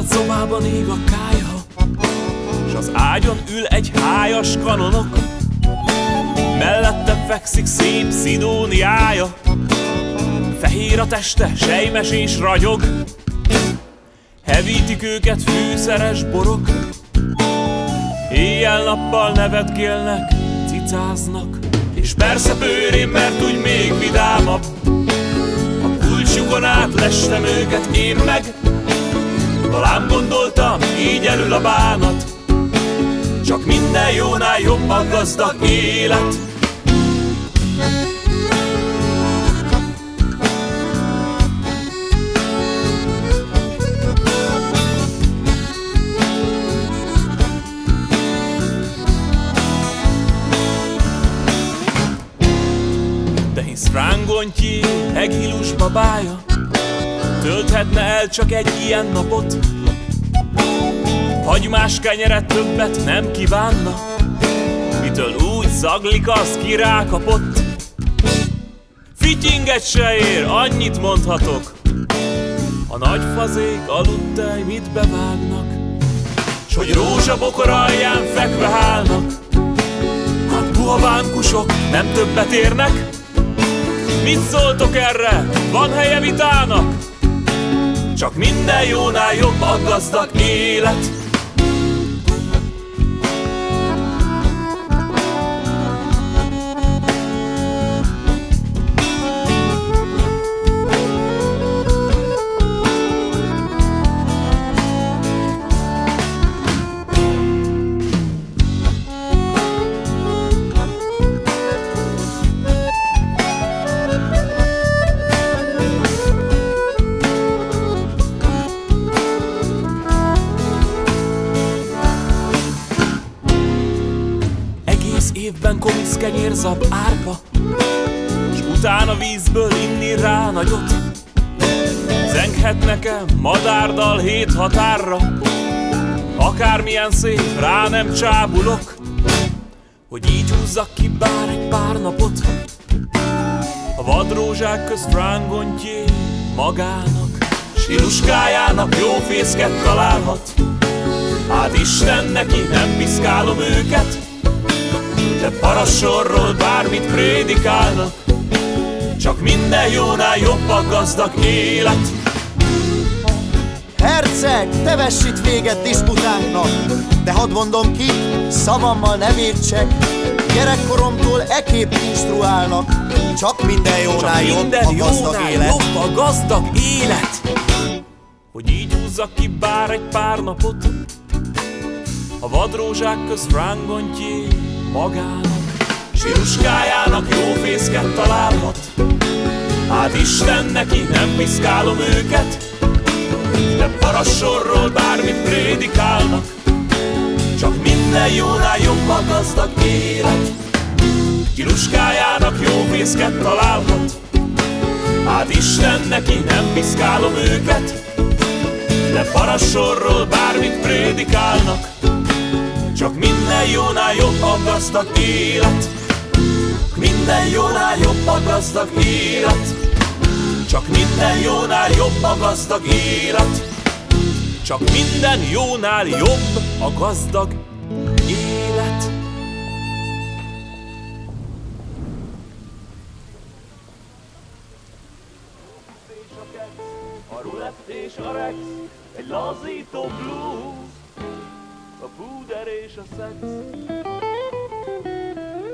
szobában ég a kályha, s az ágyon ül egy hájas kanonok. Mellette fekszik szép Szidóniája, fehér a teste, sejmes és ragyog. Hevítik őket fűszeres borok, éjjel-nappal nevetgélnek, cicáznak. És persze bőrén, mert úgy még vidámabb, a kulcsukon át lestem őket én meg. Talán gondoltam, így elül a bánat, csak minden jónál jobb a gazdag élet. Strángontyi, Egilus babája tölthetne el csak egy ilyen napot. Hagymás kenyeret többet nem kívánna, mitől úgy szaglik, az ki rákapott. Fityinget se ér, annyit mondhatok, a nagy fazék aludtej mit bevágnak, s hogy rózsabokor alján fekve hálnak. Hát puha bánkusok nem többet érnek? Mit szóltok erre? Van helye vitának? Csak minden jónál jobb a gazdag élet. Évben komisz kenyérzab árpa, s utána vízből inni rá nagyot. Zenghet nekem madárdal 7 határra, akármilyen szép, rá nem csábulok, hogy így húzzak ki bár egy pár napot a vadrózsák közt Frángontyé magának. S Iluskájának jó fészket találhat, hát Isten neki, nem piszkálom őket, de parassorról bármit prédikálnak, csak minden jónál jobb a gazdag élet. Herceg, te vess itt véget disputánknak, de hadd mondom ki, szavammal nem értsek. Gyerekkoromtól ekképp instruálnak, csak minden jónál jobb a gazdag élet. Jobb a gazdag élet. Hogy így húzzak ki bár egy pár napot a vadrózsák közt Frángontyé magának. S Iluskájának jó fészket találhat, hát Isten neki, nem piszkálom őket, de parassorról bármit prédikálnak, csak minden jónál jobb a gazdag élet. Iluskájának jó fészket találhat, hát Isten neki, nem piszkálom őket, de parassorról bármit prédikálnak, csak minden jónál jobb a gazdag élet. Minden jónál jobb a gazdag élet. Csak minden jónál jobb a gazdag élet. Csak minden jónál jobb a gazdag élet. A rulett és a rex, egy lazító blues, a púder és a szex.